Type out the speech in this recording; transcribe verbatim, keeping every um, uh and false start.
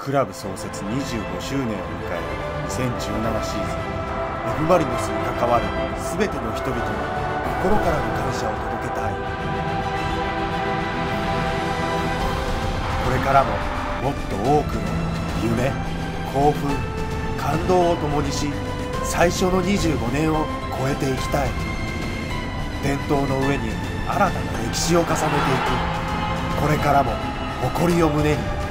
クラブ創設にじゅうごしゅうねんを迎えるにせんじゅうななシーズン、 F・マリノスに関わる全ての人々に心からの感謝を届けたい。これからももっと多くの夢、興奮、感動を共にし、最初のにじゅうごねんを超えていきたい。伝統の上に新たな歴史を重ねていく。これからも誇りを胸に